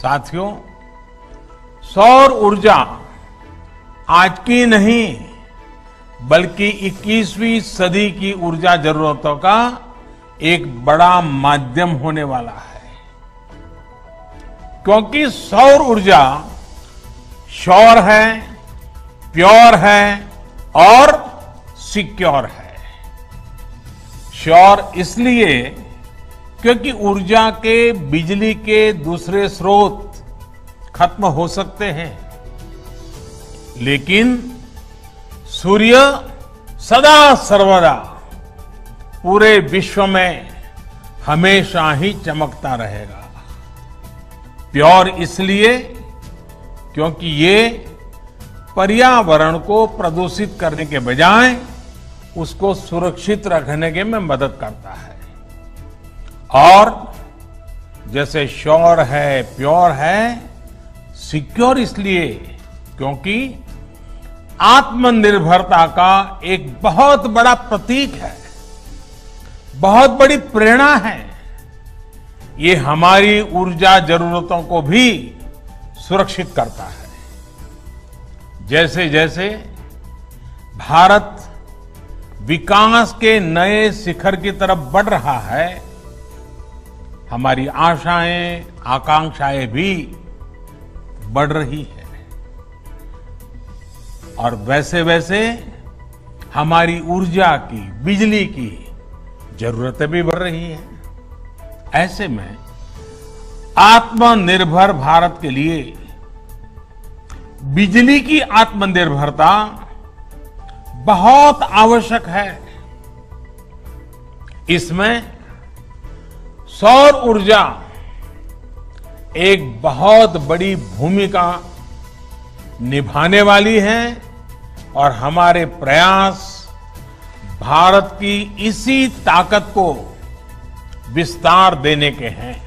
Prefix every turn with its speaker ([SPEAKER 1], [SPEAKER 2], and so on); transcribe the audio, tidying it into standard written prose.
[SPEAKER 1] साथियों, सौर ऊर्जा आज की नहीं बल्कि 21वीं सदी की ऊर्जा जरूरतों का एक बड़ा माध्यम होने वाला है, क्योंकि सौर ऊर्जा श्योर है, प्योर है और सिक्योर है। श्योर इसलिए क्योंकि ऊर्जा के बिजली के दूसरे स्रोत खत्म हो सकते हैं, लेकिन सूर्य सदा सर्वदा पूरे विश्व में हमेशा ही चमकता रहेगा। प्योर इसलिए क्योंकि ये पर्यावरण को प्रदूषित करने के बजाय उसको सुरक्षित रखने के में मदद करता है। और जैसे श्योर है, प्योर है, सिक्योर इसलिए क्योंकि आत्मनिर्भरता का एक बहुत बड़ा प्रतीक है, बहुत बड़ी प्रेरणा है। ये हमारी ऊर्जा जरूरतों को भी सुरक्षित करता है। जैसे जैसे भारत विकास के नए शिखर की तरफ बढ़ रहा है, हमारी आशाएं, आकांक्षाएं भी बढ़ रही है और वैसे वैसे हमारी ऊर्जा की, बिजली की जरूरतें भी बढ़ रही हैं। ऐसे में आत्मनिर्भर भारत के लिए बिजली की आत्मनिर्भरता बहुत आवश्यक है। इसमें सौर ऊर्जा एक बहुत बड़ी भूमिका निभाने वाली है और हमारे प्रयास भारत की इसी ताकत को विस्तार देने के हैं।